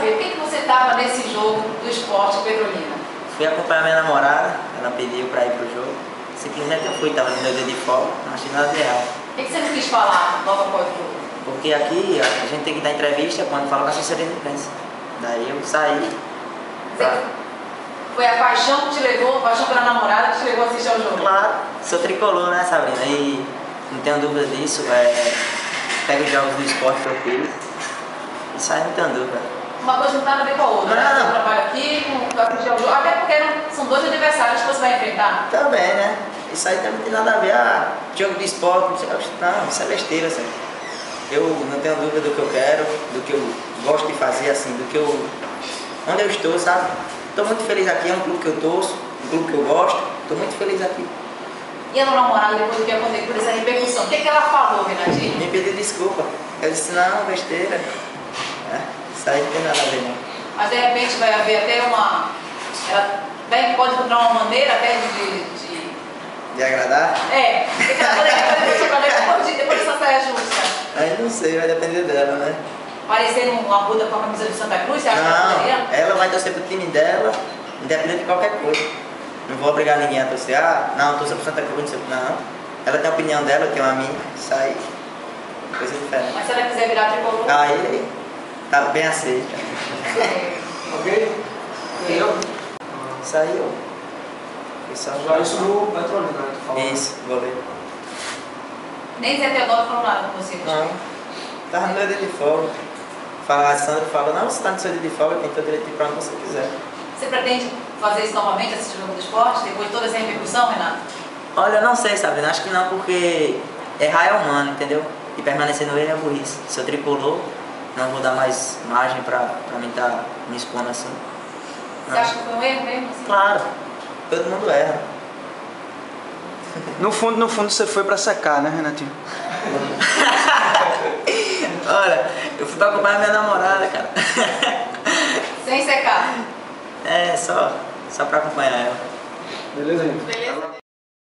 saber, por que você estava nesse jogo do Esporte Petrolina? Fui acompanhar minha namorada, ela pediu pra ir pro jogo. Simplesmente eu fui, tava no meu dia de folga, não achei nada de errado. Por que você não quis falar logo após o jogo? Porque aqui a gente tem que dar entrevista quando fala com a assessoria de imprensa. Daí eu saí. Foi a paixão que te levou, a paixão pela namorada que te levou a assistir ao jogo? Claro, sou tricolor, né, Sabrina? E não tenho dúvida disso. Pego os jogos do esporte que eu fiz e saio não tenho dúvida. Uma coisa não tem nada a ver com a outra, né? Você trabalha aqui, com assistir ao jogo, até porque são dois adversários que você vai enfrentar. Também, né? Isso aí também não tem nada a ver. Jogo de esporte, não, isso é besteira, sabe? Eu não tenho dúvida do que eu quero, do que eu gosto de fazer, assim, onde eu estou, sabe? Estou muito feliz aqui, é um clube que eu torço, um clube que eu gosto, estou muito feliz aqui. E a namorada, depois do que aconteceu, por essa repercussão, o que ela falou, Renatinho? Me pediu desculpa. Eu disse, não, besteira. Isso aí não tem nada a ver, não. Mas de repente vai haver até ela pode encontrar uma maneira até De agradar? É, o que ela poderia fazer depois dessa saia justa? Aí não sei, vai depender dela, né? Parecer numa Arruda com a camisa do Santa Cruz, você acha que ela poderia? Ela vai torcer pro time dela, independente de qualquer coisa. Não vou obrigar ninguém a torcer, não, torcer pro Santa Cruz, não. Ela tem a opinião dela, eu tenho a minha, isso aí, coisa diferente. Mas se ela quiser virar tricolor? Aí, tá bem aceito. Ok? Entendeu? Isso aí, ó. Já isso no Petrolina, né? Tu falou. Isso, vou ver. Nem Zé Teodoro falou nada com você? Não, tava no meu dia de folga. A Sandra falou, não, você tá no seu dia de folga, tem todo direito de ir pra onde você quiser. Você pretende fazer isso novamente, assistir o jogo do esporte, depois de toda essa repercussão, Renato? Olha, eu não sei, Sabrina, acho que não, porque errar é humano, entendeu? E permanecer no erro é burrice. Se eu tricolor, não vou dar mais margem pra mim estar me expondo assim. Você acha que foi um erro mesmo? Assim? Claro, todo mundo erra. No fundo você foi pra secar, né, Renatinho? Olha, eu fui pra acompanhar minha namorada, cara. Sem secar? Só pra acompanhar ela. Beleza, gente? Beleza.